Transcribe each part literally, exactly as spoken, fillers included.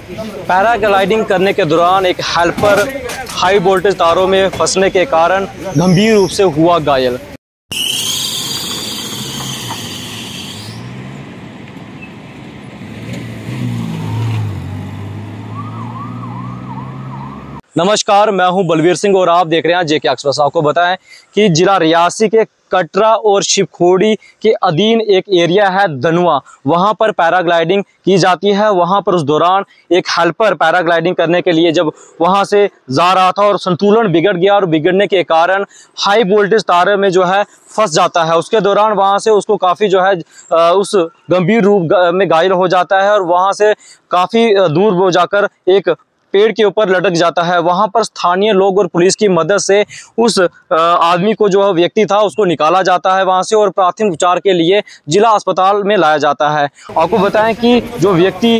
Paragliding करने के दौरान एक हेल्पर हाई वोल्टेज तारों में फंसने के कारण गंभीर रूप से हुआ घायल। नमस्कार, मैं हूं बलवीर सिंह और आप देख रहे हैं जेके एक्सप्रेस। आपको बताएं कि जिला रियासी के कटरा और शिवखोड़ी के अधीन एक एरिया है धनुआ, वहां पर पैराग्लाइडिंग की जाती है। वहां पर उस दौरान एक हेल्पर पैराग्लाइडिंग करने के लिए जब वहां से जा रहा था और संतुलन बिगड़ गया और बिगड़ने के कारण हाई वोल्टेज तारे में जो है फंस जाता है। उसके दौरान वहां से उसको काफ़ी जो है उस गंभीर रूप में घायल हो जाता है और वहां से काफ़ी दूर वो जाकर एक पेड़ के ऊपर लटक जाता है। वहां पर स्थानीय लोग और पुलिस की मदद से उस आदमी को जो व्यक्ति था उसको निकाला जाता है वहां से और प्राथमिक उपचार के लिए जिला अस्पताल में लाया जाता है। आपको बताएं कि जो व्यक्ति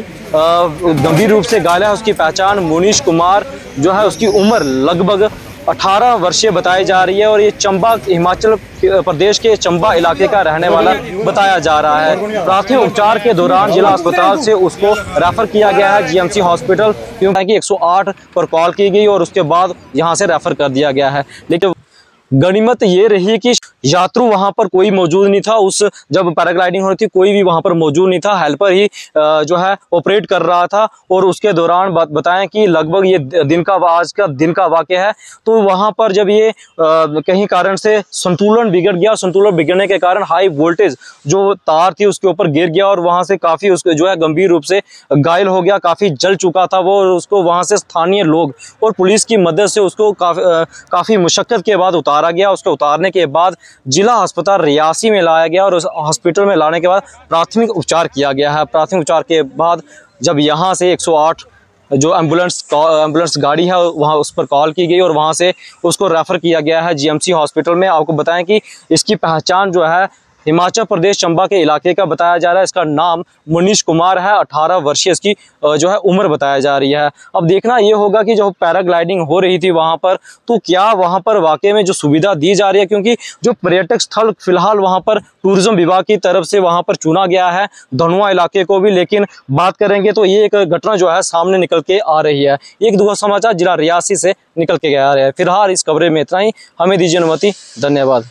गंभीर रूप से घायल है उसकी पहचान मुनीश कुमार जो है, उसकी उम्र लगभग अठारह वर्षीय बताई जा रही है और ये चंबा हिमाचल प्रदेश के चंबा इलाके का रहने वाला बताया जा रहा है। प्राथमिक उपचार के दौरान जिला अस्पताल से उसको रेफर किया गया है जीएमसी हॉस्पिटल, क्योंकि एक सौ आठ पर कॉल की गई और उसके बाद यहां से रेफर कर दिया गया है। लेकिन गनीमत ये रही कि यात्रु वहां पर कोई मौजूद नहीं था। उस जब पैराग्लाइडिंग हो रही थी कोई भी वहां पर मौजूद नहीं था, हेल्पर ही जो है ऑपरेट कर रहा था। और उसके दौरान बात बताएं कि लगभग ये दिन का आज का दिन का वाक़या है, तो वहां पर जब ये कहीं कारण से संतुलन बिगड़ गया, संतुलन बिगड़ने के कारण हाई वोल्टेज जो तार थी उसके ऊपर गिर गया और वहां से काफ़ी उसको जो है गंभीर रूप से घायल हो गया, काफ़ी जल चुका था वो। उसको वहां से स्थानीय लोग और पुलिस की मदद से उसको काफ़ी काफ़ी मुशक्कत के बाद उतारा गया। उसको उतारने के बाद जिला अस्पताल रियासी में लाया गया और उस हॉस्पिटल में लाने के बाद प्राथमिक उपचार किया गया है। प्राथमिक उपचार के बाद जब यहाँ से एक सौ आठ जो एम्बुलेंस एम्बुलेंस गाड़ी है वहाँ उस पर कॉल की गई और वहाँ से उसको रेफर किया गया है जीएमसी हॉस्पिटल में। आपको बताएं कि इसकी पहचान जो है हिमाचल प्रदेश चंबा के इलाके का बताया जा रहा है। इसका नाम मुनीश कुमार है, अठारह वर्षीय इसकी जो है उम्र बताया जा रही है। अब देखना ये होगा कि जो पैराग्लाइडिंग हो रही थी वहां पर, तो क्या वहां पर वाकई में जो सुविधा दी जा रही है, क्योंकि जो पर्यटक स्थल फिलहाल वहां पर टूरिज्म विभाग की तरफ से वहां पर चुना गया है धनुआ इलाके को भी। लेकिन बात करेंगे तो ये एक घटना जो है सामने निकल के आ रही है। एक दो समाचार जिला रियासी से निकल के आ रहे हैं। फिलहाल इस कवरेज में इतना ही, हमें दीजिए अनुमति, धन्यवाद।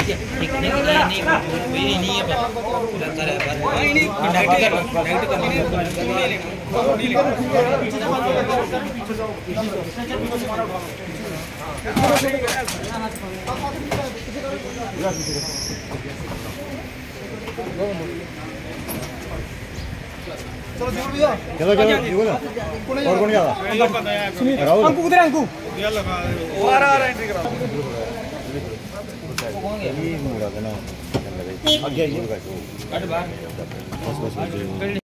चलो चलो और कौन गया राहुल अंकु किधर है? अंकु आ रहा है एंट्री करा ये मुड़ा देना आगे ये